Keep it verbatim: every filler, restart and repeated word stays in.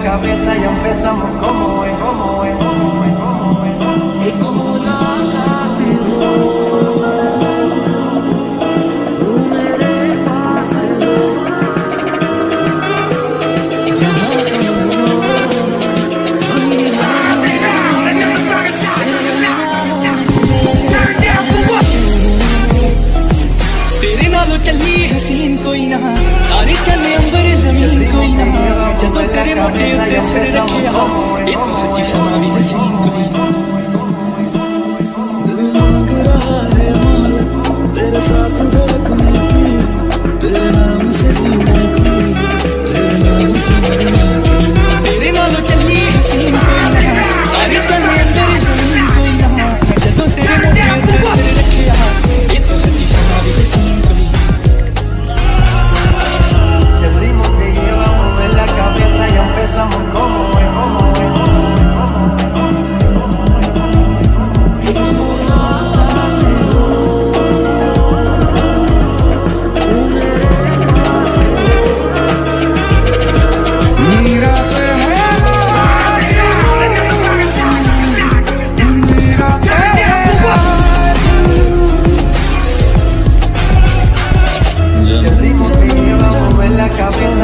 cabeza y empezamos como es, como es, como es, como es. एक मुलाकात हो, तू मेरे पास हो, जहाँ तुम हो वहीं मैं तेरे नालों चली हसीन कोई ना, तारे चले अंबर जमीन कोई ना, जदों तेरे मोटे उत्ते सिर रखिया, ये तो सच्ची समा भी हसीन कोई ना। दिल मांग रहा है मोहब्बत तेरे साथ धड़कने की, तेरे नाम से जीने की, तेरे नाम से मरने की। तेरे नालों चली हसीन कोई ना, तारे चले अंबर जमीन कोई ना, जदों तेरे मोटे उत्ते सिर रखिया, ये तो सच्ची समा भी हसीन कोई ना। Si el ritmo te lleva a mover la cabeza y empezamos como es, como es, como es, como es. La cabeza